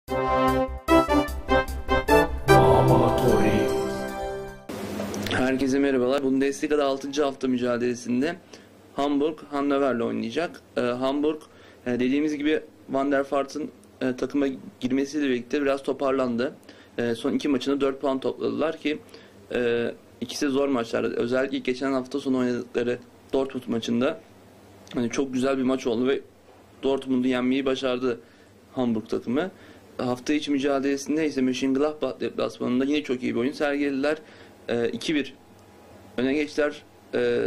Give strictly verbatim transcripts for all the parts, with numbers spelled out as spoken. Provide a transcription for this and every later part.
Herkese merhabalar. Bundesliga'da altıncı hafta mücadelesinde Hamburg Hannover'le oynayacak. Ee, Hamburg e, dediğimiz gibi Van der Vaart'ın e, takıma girmesiyle birlikte biraz toparlandı. E, son iki maçında dört puan topladılar ki e, ikisi zor maçlardı. Özellikle geçen hafta sonu oynadıkları Dortmund maçında hani çok güzel bir maç oldu ve Dortmund'u yenmeyi başardı Hamburg takımı. Hafta içi mücadelesinde ise Mönchengladbach deplasmanında yine çok iyi bir oyun sergilediler. E, iki bir öne geçtiler. E,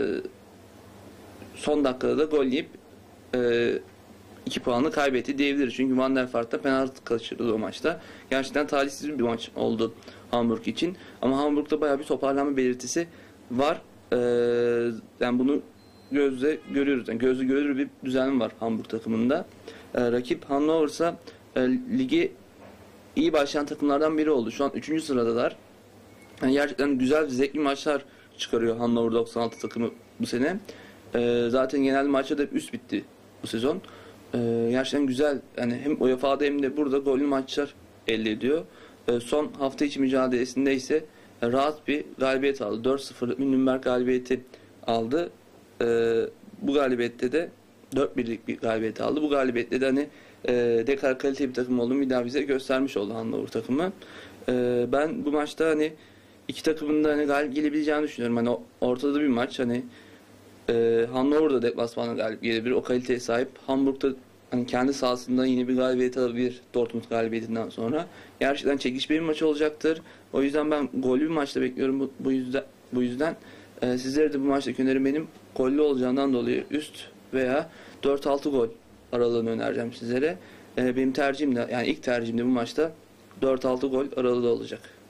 son dakikada da gol yiyip e, iki puanı kaybetti diyebiliriz. Çünkü Van der Vaart da penaltı kaçırdı o maçta. Gerçekten talihsiz bir maç oldu Hamburg için. Ama Hamburg'da bayağı bir toparlanma belirtisi var. E, yani bunu gözle görüyoruz. Yani gözle görülür bir düzen var Hamburg takımında. E, rakip Hannover ise e, ligi iyi başlayan takımlardan biri oldu. Şu an üçüncü sıradalar. Yani gerçekten güzel, zevkli maçlar çıkarıyor Hannover doksan altı takımı bu sene. Ee, zaten genel maçta da üst bitti bu sezon. Ee, gerçekten güzel. Yani hem U E F A'da hem de burada gollü maçlar elde ediyor. Ee, son hafta içi mücadelesinde ise rahat bir galibiyet aldı. dört sıfırlık bir Nürnberg galibiyeti aldı. Ee, bu galibiyette de dört birlik bir galibiyet aldı. Bu galibiyette de hani e, ne kadar kaliteli bir takım olduğunu bir daha bize göstermiş oldu Hannover takımı. Ee, ben bu maçta hani İki takımın da hani galip gelebileceğini düşünüyorum. Hani ortada bir maç, hani e, Hannover'da deplasmanda galip gelebilir. O kaliteye sahip. Hamburg'da hani kendi sahasında yine bir galibiyet alabilir Dortmund galibiyetinden sonra. Gerçekten çekişmeli bir maç olacaktır. O yüzden ben gollü bir maçta bekliyorum bu, bu yüzden. Bu yüzden e, sizlere de bu maçtaki önerim benim gollü olacağından dolayı üst veya dört altı gol aralığını önereceğim sizlere. E, benim tercihim de, yani ilk tercihim de bu maçta dört altı gol aralığı olacak.